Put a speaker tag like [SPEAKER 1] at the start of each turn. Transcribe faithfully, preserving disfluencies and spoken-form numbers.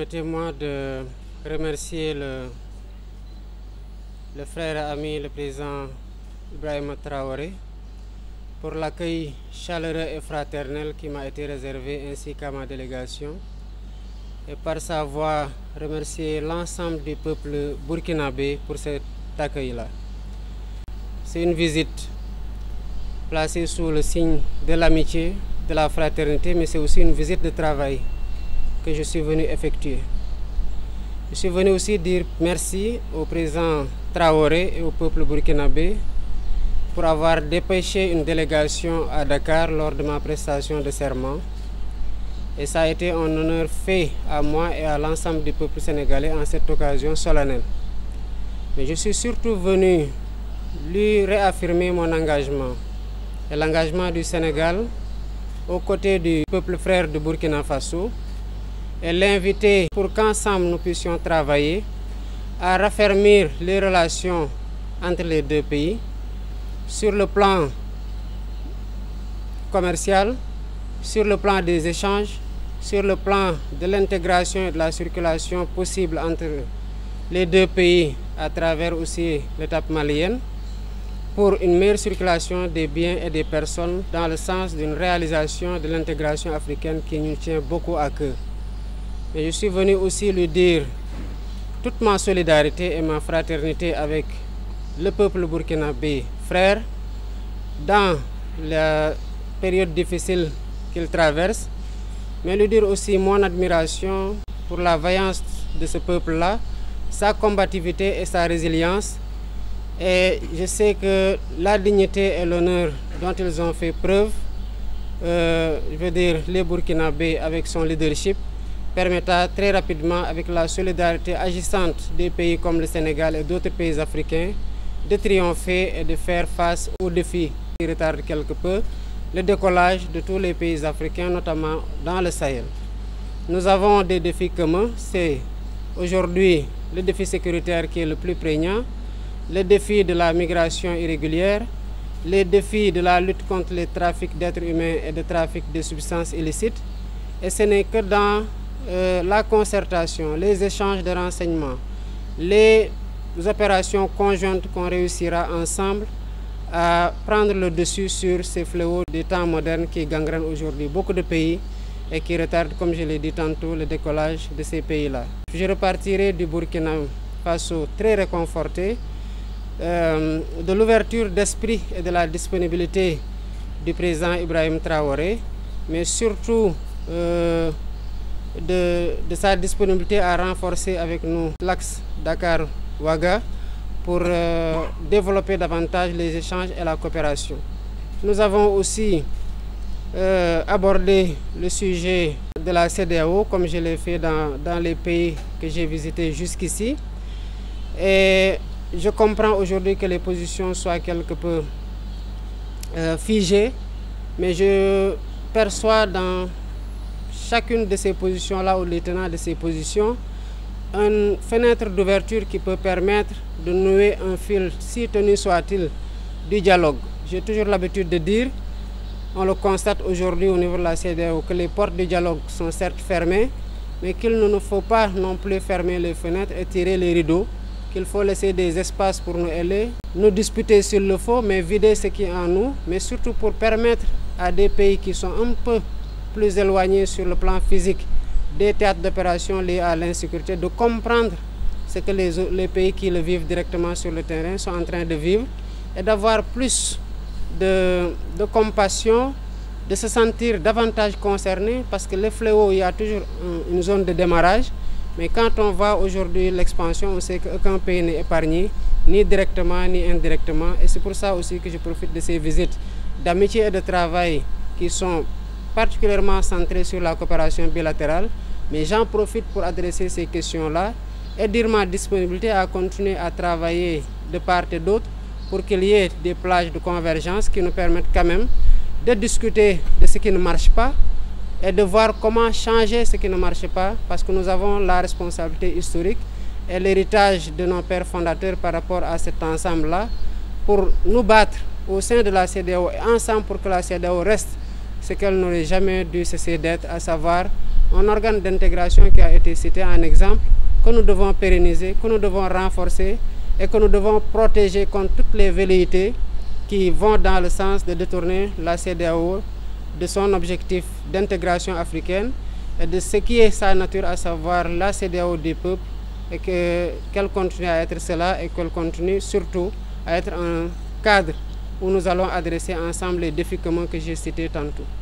[SPEAKER 1] Permettez-moi de remercier le, le frère et ami, le président Ibrahima Traoré, pour l'accueil chaleureux et fraternel qui m'a été réservé ainsi qu'à ma délégation. Et par sa voix, remercier l'ensemble du peuple burkinabé pour cet accueil-là. C'est une visite placée sous le signe de l'amitié, de la fraternité, mais c'est aussi une visite de travail que je suis venu effectuer. Je suis venu aussi dire merci au président Traoré et au peuple burkinabé pour avoir dépêché une délégation à Dakar lors de ma prestation de serment. Et ça a été un honneur fait à moi et à l'ensemble du peuple sénégalais en cette occasion solennelle. Mais je suis surtout venu lui réaffirmer mon engagement et l'engagement du Sénégal aux côtés du peuple frère de Burkina Faso et l'inviter pour qu'ensemble nous puissions travailler à raffermir les relations entre les deux pays sur le plan commercial, sur le plan des échanges, sur le plan de l'intégration et de la circulation possible entre les deux pays à travers aussi l'étape malienne, pour une meilleure circulation des biens et des personnes dans le sens d'une réalisation de l'intégration africaine qui nous tient beaucoup à cœur. Et je suis venu aussi lui dire toute ma solidarité et ma fraternité avec le peuple burkinabé frère dans la période difficile qu'il traverse, mais lui dire aussi mon admiration pour la vaillance de ce peuple-là, sa combativité et sa résilience. Et je sais que la dignité et l'honneur dont ils ont fait preuve, euh, je veux dire les Burkinabés avec son leadership, permettra très rapidement, avec la solidarité agissante des pays comme le Sénégal et d'autres pays africains, de triompher et de faire face aux défis qui retardent quelque peu le décollage de tous les pays africains, notamment dans le Sahel. Nous avons des défis communs, c'est aujourd'hui le défi sécuritaire qui est le plus prégnant, le défi de la migration irrégulière, les défis de la lutte contre les trafics d'êtres humains et de trafic de substances illicites. Et ce n'est que dans euh, la concertation, les échanges de renseignements, les opérations conjointes qu'on réussira ensemble à prendre le dessus sur ces fléaux des temps modernes qui gangrènent aujourd'hui beaucoup de pays et qui retardent, comme je l'ai dit tantôt, le décollage de ces pays-là. Je repartirai du Burkina Faso très réconforté euh, de l'ouverture d'esprit et de la disponibilité du président Ibrahima Traoré, mais surtout euh, de, de sa disponibilité à renforcer avec nous l'axe Dakar-Ouaga pour euh, développer davantage les échanges et la coopération. Nous avons aussi euh, abordé le sujet de la C E D E A O, comme je l'ai fait dans, dans les pays que j'ai visités jusqu'ici. Et je comprends aujourd'hui que les positions soient quelque peu euh, figées, mais je perçois dans chacune de ces positions-là, ou les tenants de ces positions, une fenêtre d'ouverture qui peut permettre de nouer un fil, si tenu soit-il, du dialogue. J'ai toujours l'habitude de dire, on le constate aujourd'hui au niveau de la C E D E A O, que les portes du dialogue sont certes fermées, mais qu'il ne nous faut pas non plus fermer les fenêtres et tirer les rideaux, qu'il faut laisser des espaces pour nous aller, nous disputer s'il le faut, mais vider ce qui est en nous, mais surtout pour permettre à des pays qui sont un peu plus éloignés sur le plan physique des théâtres d'opération liés à l'insécurité, de comprendre ce que les, les pays qui le vivent directement sur le terrain sont en train de vivre et d'avoir plus de, de compassion, de se sentir davantage concernés, parce que les fléaux, il y a toujours une zone de démarrage, mais quand on voit aujourd'hui l'expansion, on sait qu'aucun pays n'est épargné, ni directement ni indirectement, et c'est pour ça aussi que je profite de ces visites d'amitié et de travail qui sont particulièrement centrées sur la coopération bilatérale, mais j'en profite pour adresser ces questions-là et dire ma disponibilité à continuer à travailler de part et d'autre pour qu'il y ait des plages de convergence qui nous permettent quand même de discuter de ce qui ne marche pas et de voir comment changer ce qui ne marche pas, parce que nous avons la responsabilité historique et l'héritage de nos pères fondateurs par rapport à cet ensemble-là pour nous battre au sein de la C E D E A O et ensemble pour que la C E D E A O reste ce qu'elle n'aurait jamais dû cesser d'être, à savoir un organe d'intégration qui a été cité en exemple, que nous devons pérenniser, que nous devons renforcer et que nous devons protéger contre toutes les velléités qui vont dans le sens de détourner la C E D E A O de son objectif d'intégration africaine et de ce qui est sa nature, à savoir la C E D E A O des peuples, et qu'elle continue à être cela et qu'elle continue surtout à être un cadre où nous allons adresser ensemble les défis communs que j'ai cités tantôt.